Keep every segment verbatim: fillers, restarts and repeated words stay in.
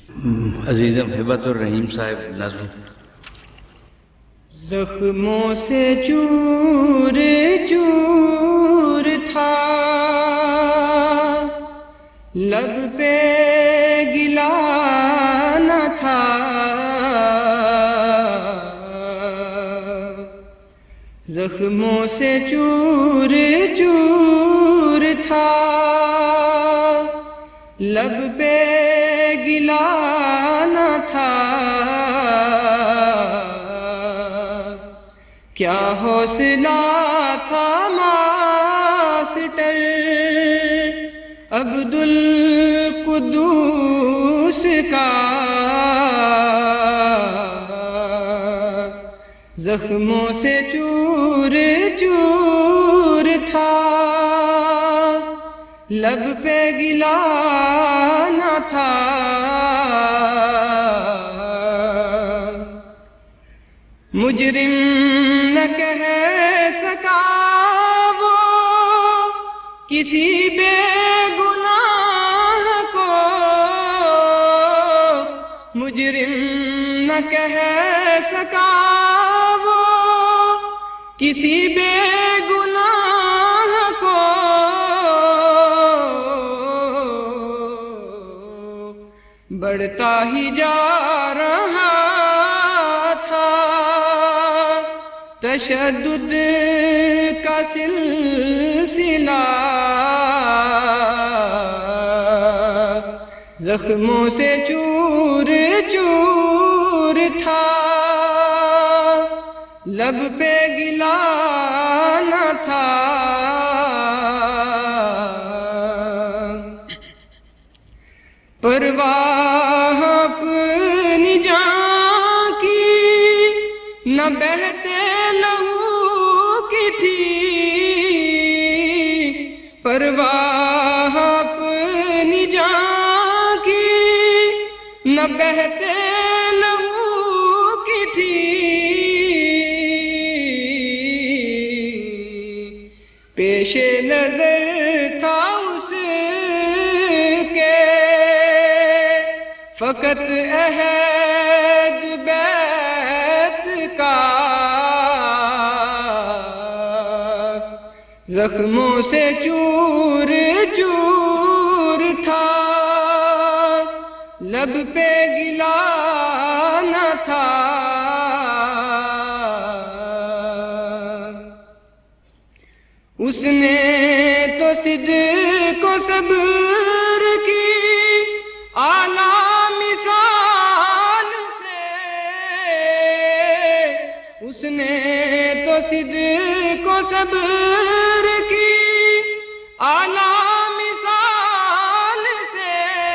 عزیزم ہبت الرحیم صاحب نظم۔ زخموں سے چور چور تھا لب پہ گلا نہ تھا، زخموں سے چور چور تھا لب پہ گلا نہ تھا، کیا حوصلہ تھا ماسٹر عبدالقدوس کا، زخموں سے چور چور تھا لب پہ گلا نہ تھا، مجرم نہ کہہ سکا وہ کسی بے گناہ کو، مجرم نہ کہہ سکا وہ کسی بے گناہ کو، بڑھتا ہی جا رہا تھا تشدد کا سلسلہ، زخموں سے چور چور تھا لب پہ گلا نہ تھا، پرواہ اپنی جان کی نہ بہتے لہو کی تھی، پرواہ اپنی جان کی نہ بہتے لہو کی تھی، پیش نظر تھا اس کے فقط عہد بیت کا، زخموں سے چور چور تھا لب پہ گلا نہ تھا، اس نے تو صدق و صبر کی اعلیٰ مثال سے، اس نے تو صدق و صبر کی اعلیٰ مثال سے،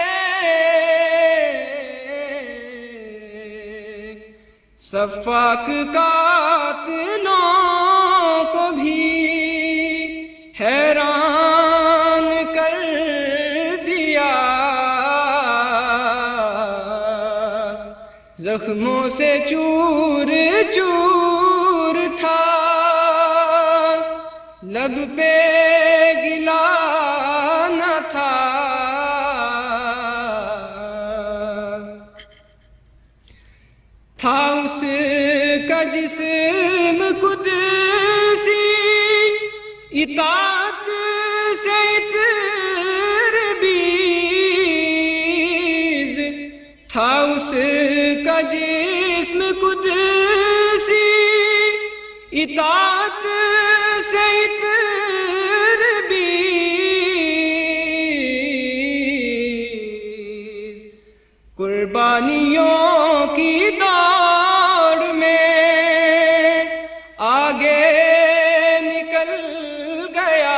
سفاک قاتلوں کو بھی حیران کر دیا، زخموں سے چور چور تھا لب پہ گلا نہ تھا، تھا اس کا جسم قدسی اطاعت سے تربیز، تھا اس کا جسم قدسی اطاعت سے تربیز، قربانیوں کی دوڑ میں آگے نکل گیا،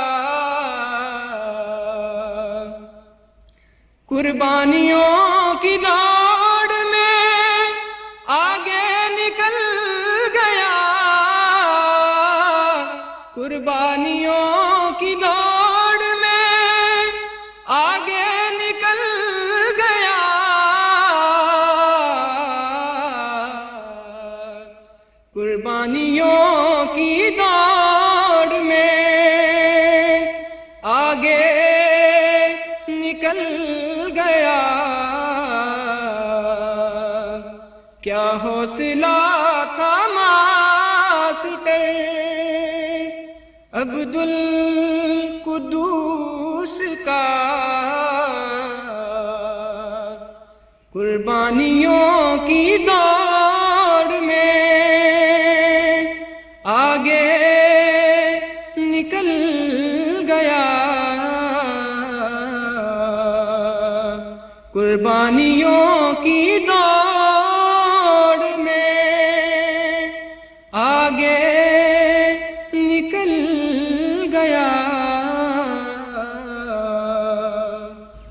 قربانیوں کی دوڑ میں آگے نکل گیا، قربانیوں کی دوڑ میں آگے نکل گیا، قربانیوں کی دوڑ میں آگے نکل گیا، کیا حوصلہ تھا ماسٹر عبد القدوس کا، قربانیوں کی دوڑ میں آگے نکل